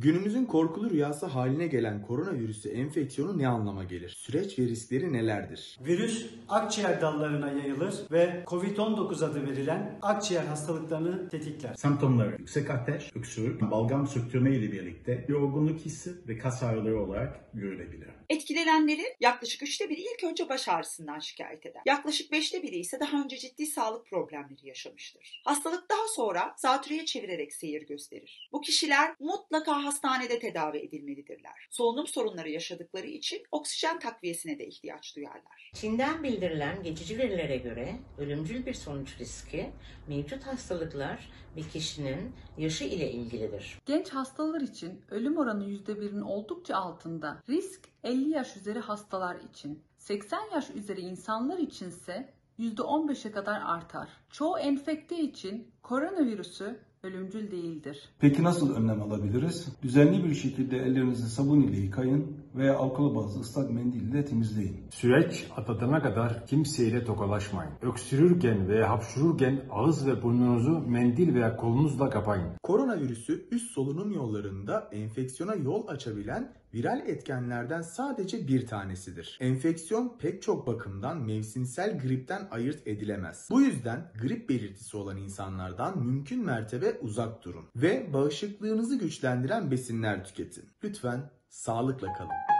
Günümüzün korkulu rüyası haline gelen koronavirüsü enfeksiyonu ne anlama gelir? Süreç ve riskleri nelerdir? Virüs akciğer dallarına yayılır ve COVID-19 adı verilen akciğer hastalıklarını tetikler. Semptomları yüksek ateş, öksürük, balgam söktürme ile birlikte yorgunluk hissi ve kas ağrıları olarak görülebilir. Etkilenenlerin yaklaşık 1/3 ilk önce baş ağrısından şikayet eder. Yaklaşık 1/5 ise daha önce ciddi sağlık problemleri yaşamıştır. Hastalık daha sonra zatürreye çevirerek seyir gösterir. Bu kişiler mutlaka hastanede tedavi edilmelidirler. Solunum sorunları yaşadıkları için oksijen takviyesine de ihtiyaç duyarlar. Çin'den bildirilen geçici verilere göre ölümcül bir sonuç riski mevcut hastalıklar ve kişinin yaşı ile ilgilidir. Genç hastalar için ölüm oranı %1'in oldukça altında. Risk 50 yaş üzeri hastalar için. 80 yaş üzeri insanlar içinse %15'e kadar artar. Çoğu enfekte için koronavirüsü ölümcül değildir. Peki nasıl önlem alabiliriz? Düzenli bir şekilde ellerinizi sabun ile yıkayın veya alkol bazlı ıslak mendil ile temizleyin. Süreç atlatana kadar kimseyle tokalaşmayın. Öksürürken veya hapşururken ağız ve burnunuzu mendil veya kolunuzla kapayın. Koronavirüsü üst solunum yollarında enfeksiyona yol açabilen viral etkenlerden sadece bir tanesidir. Enfeksiyon pek çok bakımdan mevsimsel gripten ayırt edilemez. Bu yüzden grip belirtisi olan insanlardan mümkün mertebe uzak durun ve bağışıklığınızı güçlendiren besinler tüketin. Lütfen sağlıkla kalın.